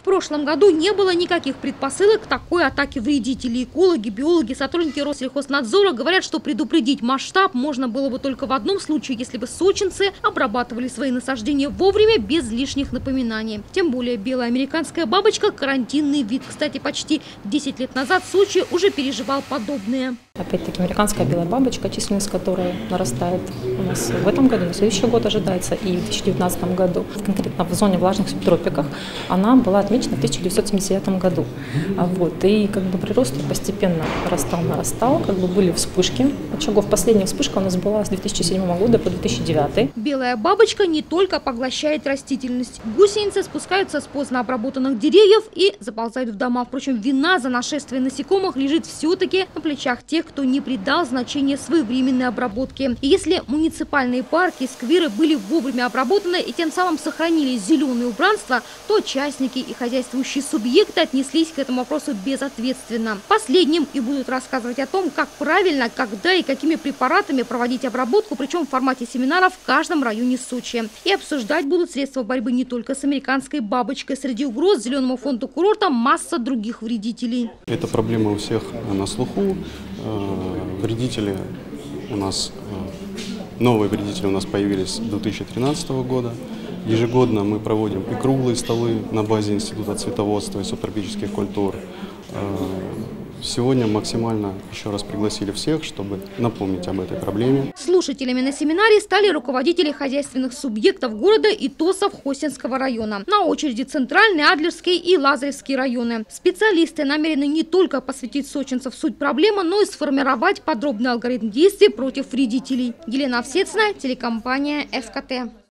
прошлом году не было никаких предпосылок к такой атаке вредителей. Экологи, биологи, сотрудники Россельхознадзора говорят, что предупредить масштаб можно было бы только в одном случае, если бы сочинцы обрабатывали свои насаждения вовремя, без лишних напоминаний. Тем более белая американская бабочка – карантинный вид. Кстати, почти 10 лет назад Сочи уже переживал подобное. Опять-таки американская белая бабочка, численность которой нарастает у нас в этом году, на следующий год ожидается, и в 2019 году. Конкретно в зоне влажных субтропиках она была отмечена в 1979 году. И прирост постепенно нарастал, были вспышки очагов. Последняя вспышка у нас была с 2007 года по 2009. Белая бабочка не только поглощает растительность. Гусеницы спускаются с поздно обработанных деревьев и заползают в дома. Впрочем, вина за нашествие насекомых лежит все-таки на плечах тех, кто не придал значения своевременной обработке. И если муниципальные парки и скверы были вовремя обработаны и тем самым сохранили зеленое убранство, то участники и хозяйствующие субъекты отнеслись к этому вопросу безответственно. Последним и будут рассказывать о том, как правильно, когда и какими препаратами проводить обработку, причем в формате семинаров в каждом районе Сочи. И обсуждать будут средства борьбы не только с американской бабочкой. Среди угроз зеленому фонду курорта масса других вредителей. Эта проблема у всех на слуху. Вредители у нас, новые вредители у нас появились с 2013 года. Ежегодно мы проводим и круглые столы на базе Института цветоводства и субтропических культур. Сегодня максимально еще раз пригласили всех, чтобы напомнить об этой проблеме. Слушателями на семинаре стали руководители хозяйственных субъектов города и ТОСов Хостинского района. На очереди Центральный, Адлерский и Лазаревский районы. Специалисты намерены не только посвятить сочинцев в суть проблемы, но и сформировать подробный алгоритм действий против вредителей. Елена Овсецина, телекомпания СКТ.